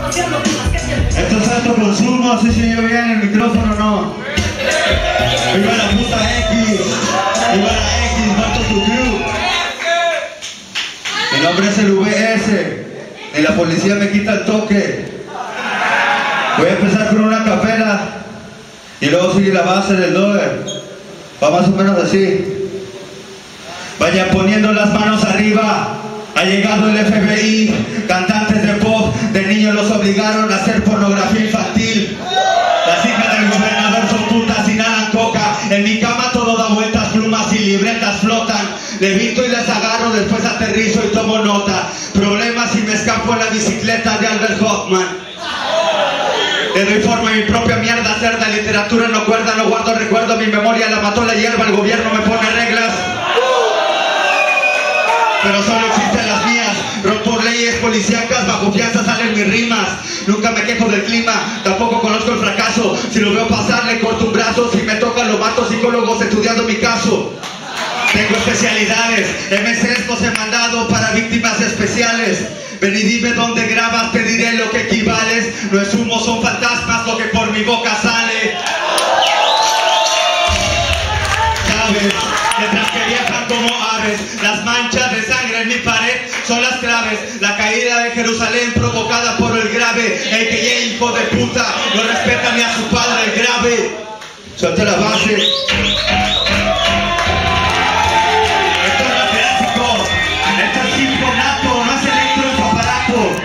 Esto es alto consumo, si se oye bien el micrófono no. Viva la puta X, viva la X, muerto tu crew. Mi nombre es el VS, y la policía me quita el toque. Voy a empezar con una capela y luego sigue la base del dover. Va más o menos así. Vayan poniendo las manos arriba. Ha llegado el FBI, cantantes de pop, de niños los obligaron a hacer pornografía infantil. Las hijas del gobernador son putas, inhalan coca. En mi cama todo da vueltas, plumas y libretas flotan. Levito y les agarro, después aterrizo y tomo nota. Problemas y me escapo en la bicicleta de Albert Hoffman. Le doy forma a mi propia mierda cerda, literatura no cuerda, no guardo recuerdo, mi memoria la mató la hierba, el gobierno me pone reglas. Pero solo existen las mías, rompo leyes policíacas, bajo fianza salen mis rimas. Nunca me quejo del clima, tampoco conozco el fracaso. Si lo veo pasar le corto un brazo, si me toca lo mato, psicólogos estudiando mi caso. Tengo especialidades, MCs he mandado para víctimas especiales. Ven y dime dónde grabas, te diré lo que equivales. No es humo, son fantasmas lo que por mi boca sale. ¿Sabes? Letras que viajan como aves, las manchas de sangre en mi pared son las claves. La caída de Jerusalén provocada por el grave, el que ya hijo de puta no respeta ni a su padre el grave. Suelta la base. Esto es lo clásico, esto es hip hop nato, no es electro en tu aparato.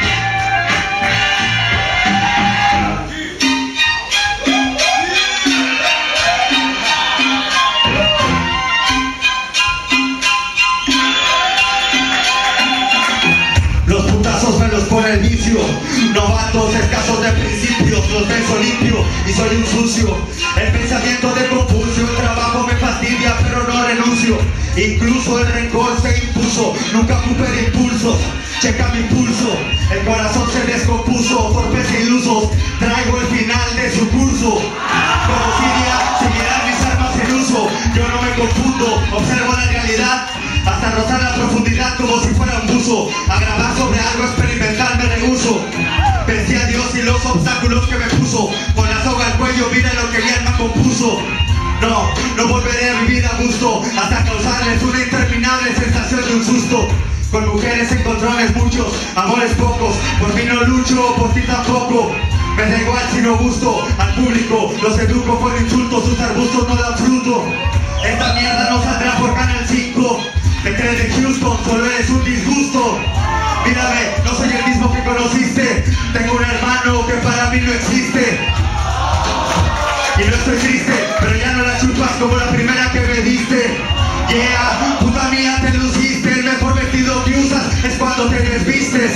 Me los pone el vicio, novatos escasos de principios, los beso limpio y soy un sucio. El pensamiento de Confucio, el trabajo me fastidia pero no renuncio. Incluso el rencor se impuso, nunca ocupé de impulsos. Checa mi pulso, el corazón se descompuso, torpes e ilusos. Traigo el final de su curso. Como Siria, seguirán mis armas en uso. Yo no me confundo, observo la realidad hasta rozar la profundidad como si fuera un buzo. A grabar sobre algo experimental me rehuso. Vencí a Dios y los obstáculos que me puso. Con la soga al cuello, mira lo que mi alma compuso. No volveré a vivir a gusto hasta causarles una interminable sensación de un susto. Con mujeres encontrones muchos, amores pocos. Por mí no lucho, por ti tampoco. Me da igual si no gusto al público. Los educo con insultos, sus arbustos no dan fruto. Esta mierda no saldrá por Canal 5. Te crees de Houston, solo eres un disgusto. Mírame, no soy el mismo que conociste. Tengo un hermano que para mí no existe. Y no estoy triste, pero ya no la chupas como la primera que me diste. Yeah, puta mía te luciste. El mejor vestido que usas es cuando te desvistes.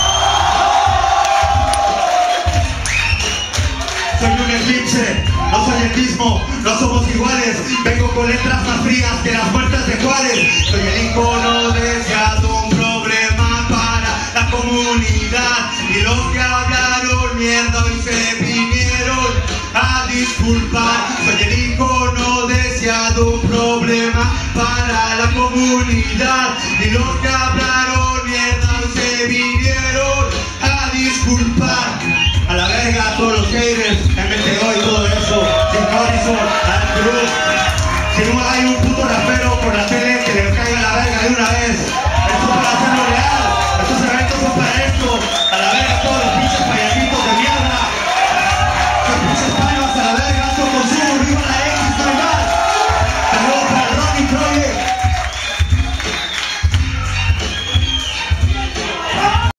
Soy un eclipse, no soy el mismo, no somos iguales. Vengo con letras más frías que las muertes de Juárez. Soy el icono deseado, un problema para la comunidad. Y los que hablaron mierda hoy se vinieron a disculpar. Soy el icono deseado, un problema para la comunidad. Y los que hablaron mierda hoy se vinieron a disculpar. A la verga a todos los haters, MTO y todo eso, sin Horizon, al Cruz. Si no hay un puto rapero por la tele, que le caiga la verga de una vez.